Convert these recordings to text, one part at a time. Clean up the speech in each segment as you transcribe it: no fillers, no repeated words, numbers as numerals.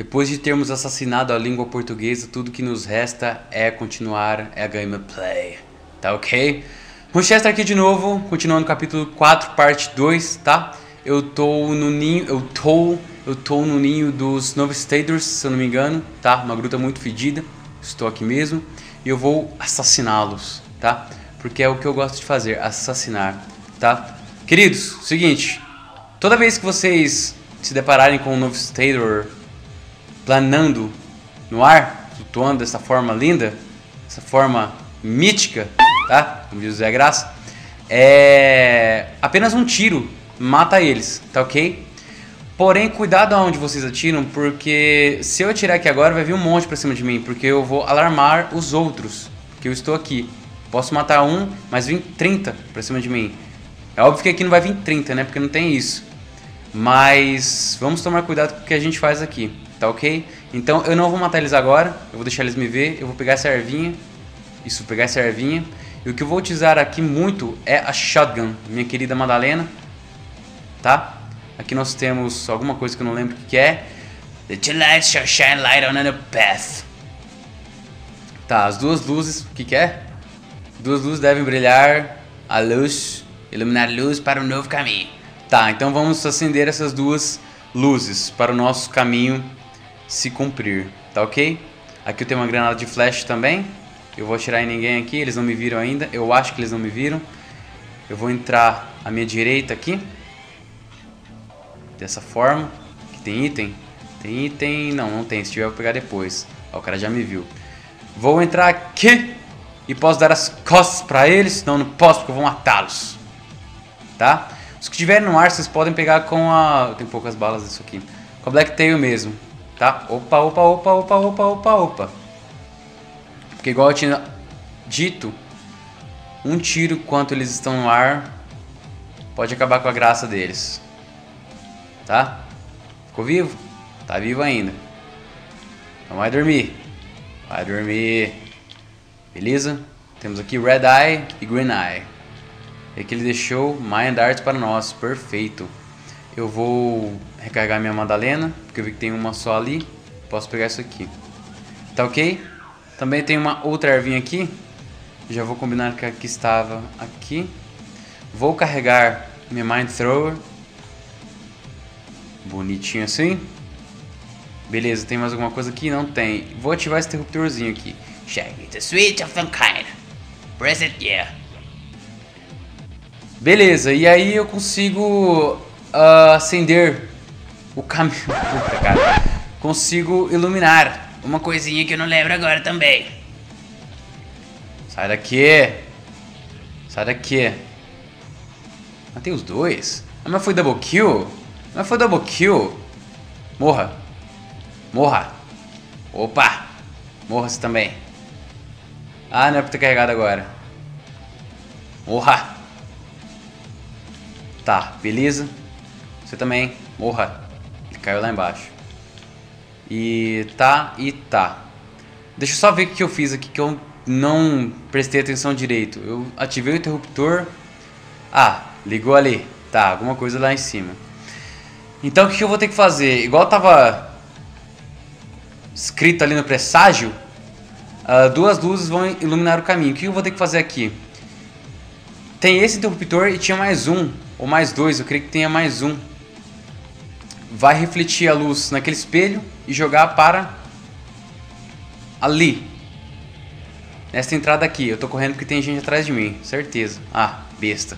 Depois de termos assassinado a língua portuguesa, tudo que nos resta é continuar a gameplay, tá ok? Rochester aqui de novo, continuando o capítulo 4, parte 2, tá? Eu tô no ninho dos Novistaders, se eu não me engano, tá? Uma gruta muito fedida, estou aqui mesmo. E eu vou assassiná-los, tá? Porque é o que eu gosto de fazer, assassinar, tá? Queridos, seguinte, toda vez que vocês se depararem com um Novistator planando no ar, flutuando dessa forma linda, essa forma mítica, tá? Como diz o Zé Graça, apenas um tiro mata eles, tá ok? Porém, cuidado aonde vocês atiram, porque se eu atirar aqui agora vai vir um monte pra cima de mim, porque eu vou alarmar os outros, porque eu estou aqui. Posso matar um, mas vem 30 pra cima de mim. É óbvio que aqui não vai vir 30, né? Porque não tem isso. Mas vamos tomar cuidado com o que a gente faz aqui, tá ok? Então eu não vou matar eles agora, eu vou deixar eles me ver, eu vou pegar essa ervinha. Isso, pegar essa ervinha. E o que eu vou utilizar aqui muito é a shotgun, minha querida Madalena. Tá? Aqui nós temos alguma coisa que eu não lembro o que é. The two lights shall shine light on another path. Tá, as duas luzes, o que é? Duas luzes devem brilhar a luz, iluminar a luz para um novo caminho. Tá, então vamos acender essas duas luzes para o nosso caminho se cumprir, tá ok? Aqui eu tenho uma granada de flash também. Eu vou atirar em ninguém aqui, eles não me viram ainda. Eu acho que eles não me viram. Eu vou entrar à minha direita aqui. Dessa forma. Aqui tem item? Tem item? Não, não tem. Se tiver eu vou pegar depois. Ó, o cara já me viu. Vou entrar aqui e posso dar as costas pra eles. Não, não posso porque eu vou matá-los. Tá? Os que estiverem no ar vocês podem pegar com a... Tem poucas balas disso aqui. Com a Blacktail mesmo. Tá? Opa, opa, opa, opa, opa, opa, opa. Porque igual eu tinha dito, um tiro enquanto eles estão no ar pode acabar com a graça deles. Tá? Ficou vivo? Tá vivo ainda. Então vai dormir. Vai dormir. Beleza? Temos aqui Red Eye e Green Eye. E aqui ele deixou Mind Arts para nós. Perfeito. Eu vou recarregar minha Madalena, porque eu vi que tem uma só ali. Posso pegar isso aqui. Tá ok? Também tem uma outra ervinha aqui. Já vou combinar que aqui estava aqui. Vou carregar minha Mind Thrower. Bonitinho assim. Beleza, tem mais alguma coisa aqui? Não tem. Vou ativar esse interruptorzinho aqui. Check the switch of some kind. Press it, yeah. Beleza, e aí eu consigo acender o caminho. Puta, cara. Consigo iluminar. Uma coisinha que eu não lembro agora também. Sai daqui. Sai daqui. Matei os dois. Ah, mas foi double kill? Mas foi double kill. Morra. Morra. Opa. Morra você também. Ah, não é pra ter carregado agora. Morra. Tá, beleza. Você também. Morra. Ele caiu lá embaixo. E tá. Deixa eu só ver o que eu fiz aqui que eu não prestei atenção direito. Eu ativei o interruptor. Ah, ligou ali. Tá, alguma coisa lá em cima. Então o que eu vou ter que fazer? Igual tava escrito ali no presságio, duas luzes vão iluminar o caminho. O que eu vou ter que fazer aqui? Tem esse interruptor e tinha mais um, ou mais dois, eu creio que tenha mais um. Vai refletir a luz naquele espelho e jogar para ali. Nessa entrada aqui. Eu tô correndo porque tem gente atrás de mim, certeza. Ah, besta.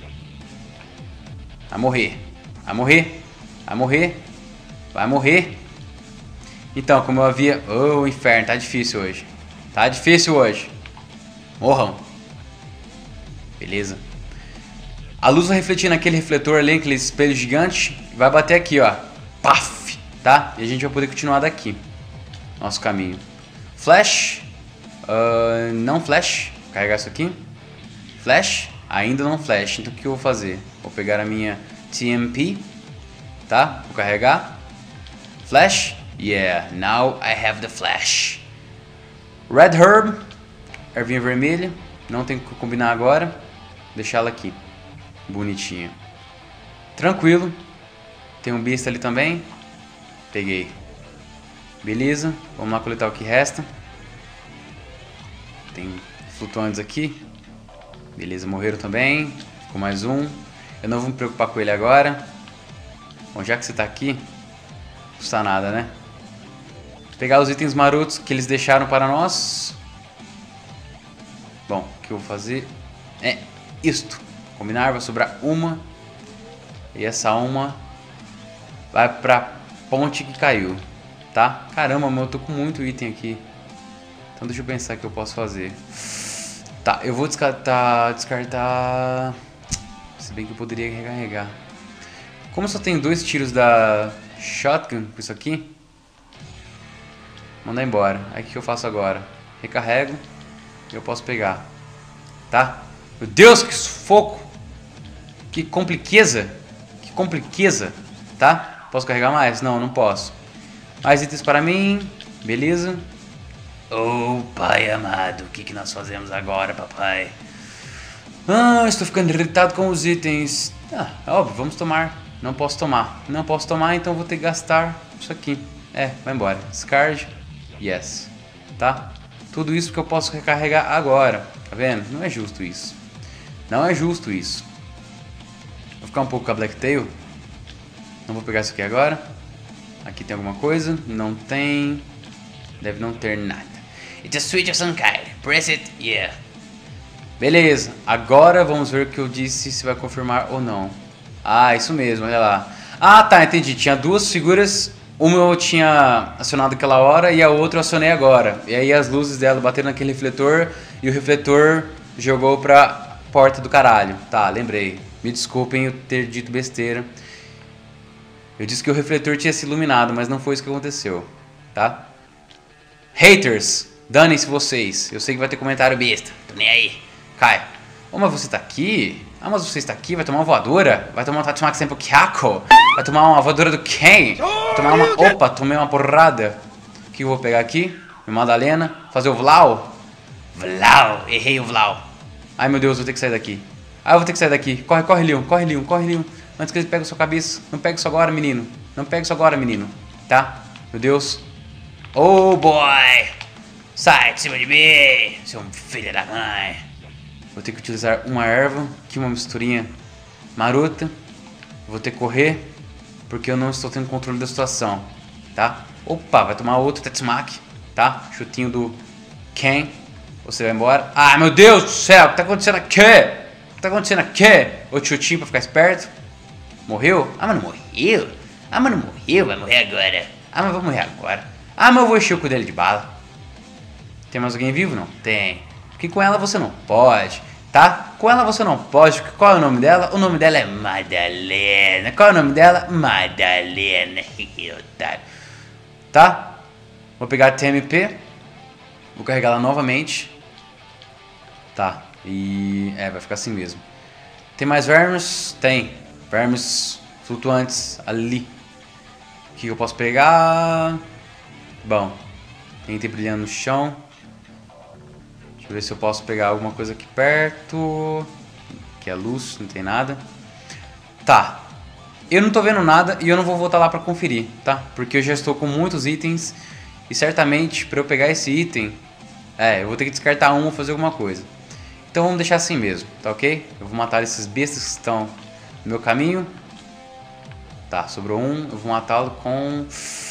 Vai morrer. Vai morrer. Vai morrer. Vai morrer. Então, como eu havia... Oh, inferno, tá difícil hoje. Tá difícil hoje. Morram. Beleza. A luz vai refletir naquele refletor ali, aquele espelho gigante. Vai bater aqui, ó. Paf! Tá? E a gente vai poder continuar daqui. Nosso caminho. Flash. Não flash. Vou carregar isso aqui. Flash. Ainda não flash. Então o que eu vou fazer? Vou pegar a minha TMP. Tá? Vou carregar. Flash. Yeah. Now I have the flash. Red Herb. Ervinha vermelha. Não tem que combinar agora. Deixar ela aqui. Bonitinha. Tranquilo. Tem um besta ali também. Peguei. Beleza, vamos lá coletar o que resta. Tem flutuantes aqui. Beleza, morreram também. Ficou mais um. Eu não vou me preocupar com ele agora. Bom, já que você tá aqui, não custa nada, né? Vou pegar os itens marotos que eles deixaram para nós. Bom, o que eu vou fazer é isto. Combinar, vai sobrar uma. E essa uma vai pra ponte que caiu, tá? Caramba, mas eu tô com muito item aqui. Então deixa eu pensar o que eu posso fazer. Tá, eu vou descartar... Se bem que eu poderia recarregar. Como só tem 2 tiros da shotgun com isso aqui, mandar embora. Aí o que eu faço agora? Recarrego e eu posso pegar, tá? Meu Deus, que sufoco! Que compliqueza! Que compliqueza, tá? Posso carregar mais? Não, não posso. Mais itens para mim, beleza. Oh, pai amado, o que nós fazemos agora, papai? Ah, estou ficando irritado com os itens. Ah, óbvio, vamos tomar. Não posso tomar. Não posso tomar, então vou ter que gastar isso aqui. É, vai embora. Discard. Yes. Tá? Tudo isso que eu posso recarregar agora. Tá vendo? Não é justo isso. Não é justo isso. Vou ficar um pouco com a Blacktail. Não vou pegar isso aqui agora. Aqui tem alguma coisa? Não tem. Deve não ter nada. It's a switch of some kind. Press it, yeah. Beleza, agora vamos ver o que eu disse, se vai confirmar ou não. Ah, isso mesmo, olha lá. Ah, tá, entendi. Tinha 2 figuras, uma eu tinha acionado aquela hora e a outra eu acionei agora. E aí as luzes dela bateram naquele refletor e o refletor jogou pra porta do caralho. Tá, lembrei. Me desculpem eu ter dito besteira. Eu disse que o refletor tinha se iluminado, mas não foi isso que aconteceu, tá? Haters, danem-se vocês. Eu sei que vai ter comentário besta. Tô nem aí. Caio, oh, mas você tá aqui? Ah, mas você está aqui? Vai tomar uma voadora? Vai tomar sempre o Kyako? Vai tomar uma voadora do Ken? Tomar uma... Opa, tomei uma porrada. O que eu vou pegar aqui? Minha Madalena. Fazer o Vlau? Vlau, errei o Vlau. Ai, meu Deus, vou ter que sair daqui. Ah, eu vou ter que sair daqui. Corre, corre, Leon, corre, Leon, corre, Leon. Antes que ele pegue a sua cabeça. Não pegue isso agora, menino. Não pegue isso agora, menino. Tá? Meu Deus. Oh, boy. Sai de cima de mim, seu filho da mãe. Vou ter que utilizar uma erva, aqui uma misturinha marota. Vou ter que correr, porque eu não estou tendo controle da situação, tá? Opa, vai tomar outro Tetsumaki, tá? Chutinho do Ken. Você vai embora. Ah, meu Deus do céu, o que tá acontecendo aqui? O que tá acontecendo aqui? Outro chutinho pra ficar esperto. Morreu? Ah, mas não morreu? Ah, mas não morreu, vai morrer agora. Ah, mas vai morrer agora. Ah, mas eu vou encher o cu dele de bala. Tem mais alguém vivo? Não tem. Porque com ela você não pode, tá? Com ela você não pode. Qual é o nome dela? O nome dela é Madalena. Qual é o nome dela? Madalena. Otário. Tá? Vou pegar a TMP. Vou carregar ela novamente. Tá. E... vai ficar assim mesmo. Tem mais vermes? Tem. Vermes flutuantes ali. O que eu posso pegar? Bom. Tem item brilhando no chão. Deixa eu ver se eu posso pegar alguma coisa aqui perto. Aqui é luz, não tem nada. Tá. Eu não tô vendo nada e eu não vou voltar lá pra conferir, tá? Porque eu já estou com muitos itens. E certamente pra eu pegar esse item... eu vou ter que descartar um ou fazer alguma coisa. Então vamos deixar assim mesmo, tá ok? Eu vou matar esses bestas que estão no meu caminho. Tá, sobrou um. Eu vou matá-lo com...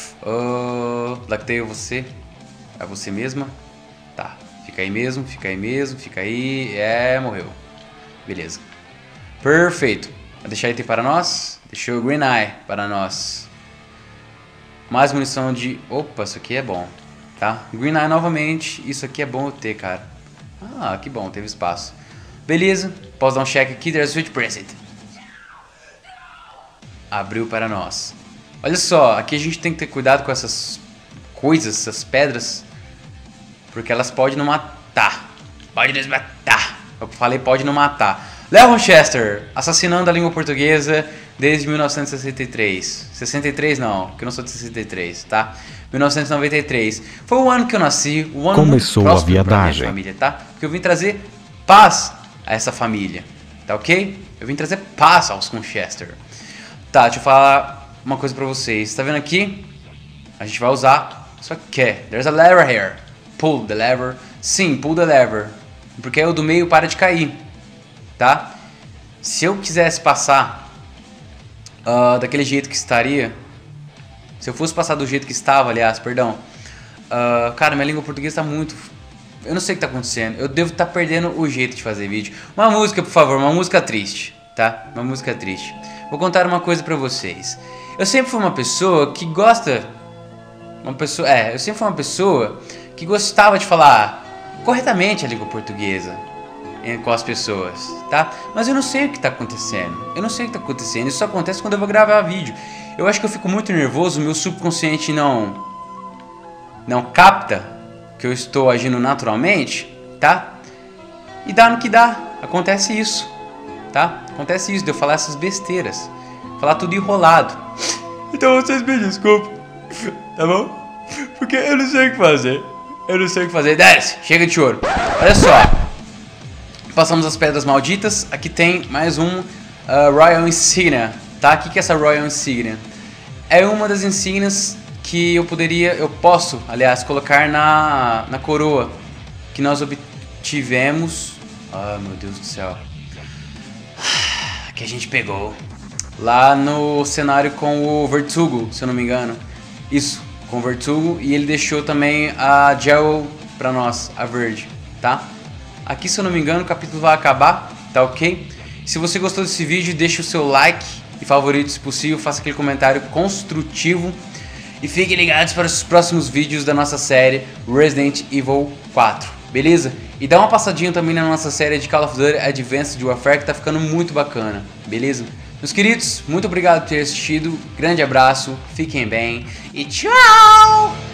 Blacktail, você. É você mesma. Tá. Fica aí mesmo, fica aí mesmo, fica aí. Morreu. Beleza. Perfeito. Vai deixar item para nós. Deixou o Green Eye para nós. Mais munição de... Opa, isso aqui é bom. Tá? Green Eye novamente. Isso aqui é bom eu ter, cara. Ah, que bom, teve espaço. Beleza. Posso dar um check aqui. There's switch present. Abriu para nós. Olha só, aqui a gente tem que ter cuidado com essas coisas, essas pedras. Porque elas podem não matar. Pode nos matar. Eu falei pode não matar. Leon Chester, assassinando a língua portuguesa desde 1963. 63 não, porque eu não sou de 63, tá? 1993. Foi o ano que eu nasci, o ano começou muito a viadagem. Minha família, tá? Porque eu vim trazer paz a essa família, tá ok? Eu vim trazer paz aos Winchester. Tá, deixa eu falar uma coisa pra vocês. Tá vendo aqui? A gente vai usar Só que quer. There's a lever here. Pull the lever. Sim, pull the lever. Porque aí o do meio para de cair. Tá? Se eu quisesse passar daquele jeito que estaria... Se eu fosse passar do jeito que estava, aliás, perdão. Cara, minha língua portuguesa tá muito... Eu não sei o que tá acontecendo. Eu devo estar perdendo o jeito de fazer vídeo. Uma música, por favor. Uma música triste. Tá? Uma música triste. Vou contar uma coisa pra vocês. Eu sempre fui uma pessoa que gosta... eu sempre fui uma pessoa que gostava de falar corretamente a língua portuguesa com as pessoas, tá? Mas eu não sei o que tá acontecendo. Eu não sei o que tá acontecendo. Isso só acontece quando eu vou gravar vídeo. Eu acho que eu fico muito nervoso, meu subconsciente não capta que eu estou agindo naturalmente, tá? E dá no que dá. Acontece isso, tá? Acontece isso de eu falar essas besteiras. Falar tudo enrolado. Então vocês me desculpem, tá bom? Porque eu não sei o que fazer. Eu não sei o que fazer. Desce, chega de choro. Olha só. Passamos as pedras malditas. Aqui tem mais um Royal Insignia, tá? O que é essa Royal Insignia? É uma das insígnias que eu posso, aliás, colocar na coroa que nós obtivemos. Ah, meu Deus do céu. Que a gente pegou lá no cenário com o Vertugo, se eu não me engano. Isso, com o Vertugo. E ele deixou também a Gel pra nós, a verde, tá? Aqui, se eu não me engano, o capítulo vai acabar, tá ok? Se você gostou desse vídeo, deixa o seu like e favorito se possível. Faça aquele comentário construtivo. E fiquem ligados para os próximos vídeos da nossa série Resident Evil 4, beleza? E dá uma passadinha também na nossa série de Call of Duty Advanced Warfare, que tá ficando muito bacana, beleza? Meus queridos, muito obrigado por ter assistido, grande abraço, fiquem bem e tchau!